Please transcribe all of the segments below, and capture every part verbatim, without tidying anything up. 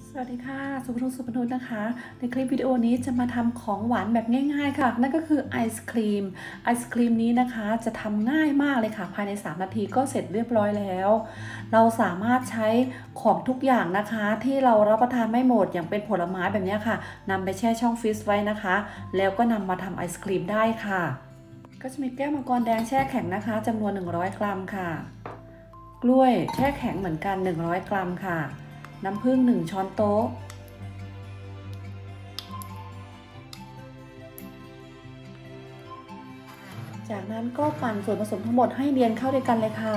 สวัสดีค่ะสุภนุชสุภนุชนะคะในคลิปวิดีโอนี้จะมาทำของหวานแบบง่ายๆค่ะนั่นก็คือไอศครีมไอศครีมนี้นะคะจะทำง่ายมากเลยค่ะภายในสามนาทีก็เสร็จเรียบร้อยแล้วเราสามารถใช้ของทุกอย่างนะคะที่เรารับประทานไม่หมดอย่างเป็นผลไม้แบบนี้ค่ะนำไปแช่ช่องฟรีซไว้นะคะแล้วก็นำมาทำไอศครีมได้ค่ะก็จะมีแก้วมังกรแดงแช่แข็งนะคะจำนวนหนึ่งร้อยกรัมค่ะกล้วยแช่แข็งเหมือนกันหนึ่งร้อยกรัมค่ะน้ำผึ้งหนึ่งช้อนโต๊ะจากนั้นก็ปั่นส่วนผสมทั้งหมดให้เนียนเข้าด้วยกันเลยค่ะ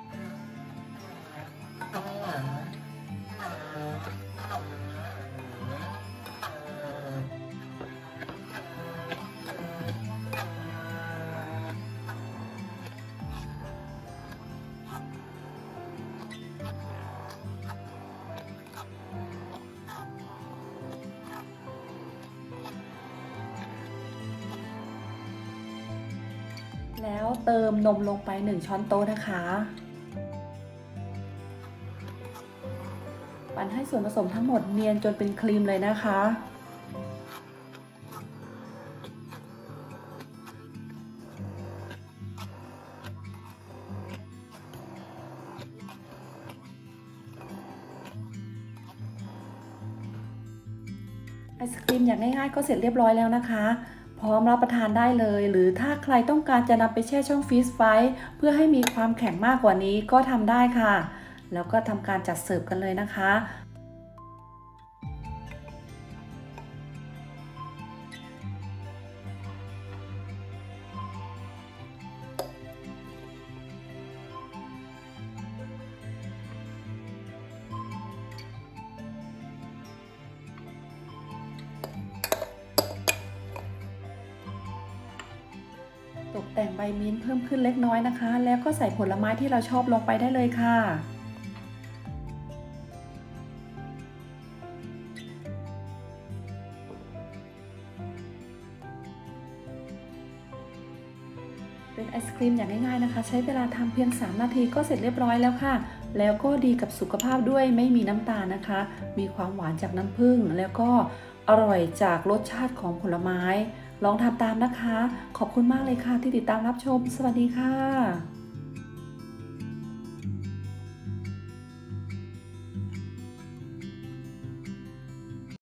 แล้วเติมนมลงไปหนึ่งช้อนโต๊ะนะคะปั่นให้ส่วนผสมทั้งหมดเนียนจนเป็นครีมเลยนะคะไอศครีมอย่างง่ายๆก็เสร็จเรียบร้อยแล้วนะคะพร้อมรับประทานได้เลยหรือถ้าใครต้องการจะนำไปแช่ช่องฟรีซไว้เพื่อให้มีความแข็งมากกว่านี้ก็ทำได้ค่ะแล้วก็ทำการจัดเสิร์ฟกันเลยนะคะตกแต่งใบมิ้นท์เพิ่มขึ้นเล็กน้อยนะคะแล้วก็ใส่ผลไม้ที่เราชอบลงไปได้เลยค่ะเป็นไอศครีมอย่างง่ายๆนะคะใช้เวลาทำเพียงสามนาทีก็เสร็จเรียบร้อยแล้วค่ะแล้วก็ดีกับสุขภาพด้วยไม่มีน้ำตาลนะคะมีความหวานจากน้ำผึ้งแล้วก็อร่อยจากรสชาติของผลไม้ลองทำตามนะคะขอบคุณมากเลยค่ะที่ติดตามรับชมสวัสดีค่ะ